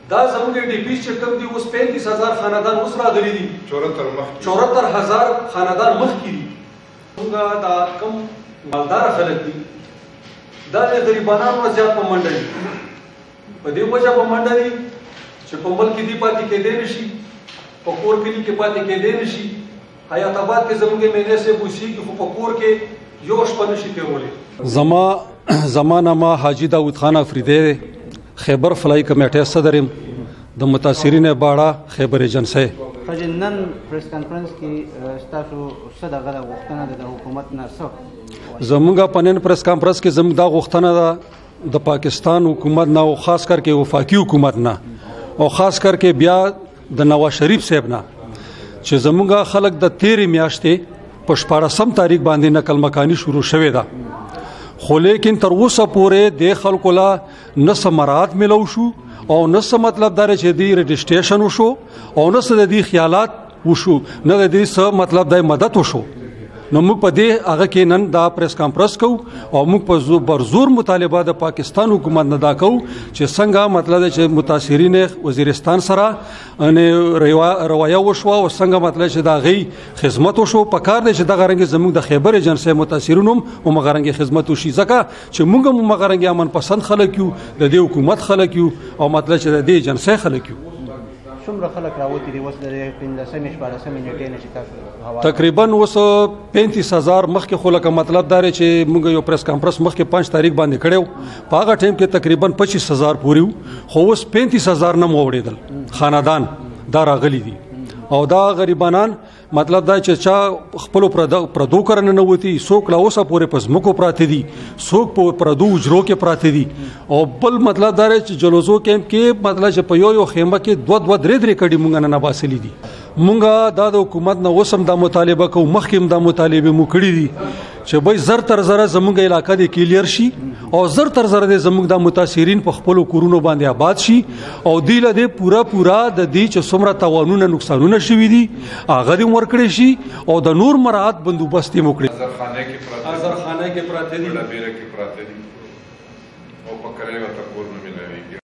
دا زموږ ډي پی چې کوم دي اوس 35000 خاندان اوس راغلي دي 74000 خاندان مخکې دي. موږ دا کوم مالدار خلک دي دا د غریبانو زیات په منډه دي، په دې وجه په منډه دي چې په ملک کې دی پاتې کېدی نشي، په کور کلي کې پاتې کېدی نشي. حیات آباد کې زموږ مېنې صاحب اوسېږي خو په کور کې یو شپه نشي تېرولی. زما نامه حاجي داود خان افریدی دی، خیبر فلاحي کمیټې صدر یم، د متاثرینو باړه خیبر ایجنسۍ. نن پریس کانفرنس کې ستاسو څه دغه غوښتنه ده د حکومت نه؟ څه زموږ په نن پریس کانفرنس کې زموږ دا غوښتنه ده د پاکستان حکومت نه او خاص کر کې وفاقي حکومت نه او خاص کر کې بیا د نواز شریف صاحب نه چې زموږ خلک د تیرې میاشتې په 14 تاریخ باندې نقل مکانی شروع شوې ده، خو لیکن تر اوسه پورې د خلکو لا نه ثمرات ملو شو او نه څه مطلب دا چې دی رجسټریشن وشو او نه څه د دې خیالات وشو، نه د دې څه مطلب د مدد وشو. نو موږ په دې هغه کې نن دا پریس کانفرنس کوو او موږ په برزور مطالبه د پاکستان حکومت نه دا کوو چې څنګه مطلب چې متاثرین وزیرستان سره روایه وشوه او څنګه مطلب چې دا غي خدمت وشو. په کار دی چې دغه رنګ زموږ د خیبر ایجنسۍ متاثرینو او مغرنګ خدمت وشي، ځکه چې موږ هم مغرنګ امن پسند خلک یو، د دې حکومت خلک یو او مطلب چې د دې ایجنسۍ خلک یو. څومره خلک راوتی دي اوس د 15 14 نیټې نشي تاسو تقریبا اوس 35000 مخکې خو لکه مطلب دا چې موږ یو پریس کانفرنس مخکې 5 تاریخ باندې کړو، په هغه ټایم کې تقریبا 25000 پوری خو اوس 35000 نه موړېدل خاندان دا راغلي دي او دا غریبانان مطلب دا چې چا خپل پردو کرنه نه وتی، څوک لا اوسه پورې په ځمکو پراته دي، څوک په پردو اجرو کې پراته دي او بل مطلب دا چې جلوزو کیمپ کې مطلب چې په یو خیمه کې 2-3 کډي مونږ نه باسلي دي. مونږ دا د حکومت نه اوسم دا مطالبه کوو، مخکې دا مطالبه مو کړې دي چې به زر تر زر زموږ علاقې د کلیر شي او زر تر زر د زموږ د متاثرین په خپل کورونو باندې آباد شي او دی له دې پورا د دې چې څومره تاوانونه نقصانونه شوي دي هغه دې ورکړي شي او د نور مراعات بندوبست یې وکړي. ازرخانه کې پراته دي، ډبیره کې پراته دي او په کرایه ورته کور نه ملوي.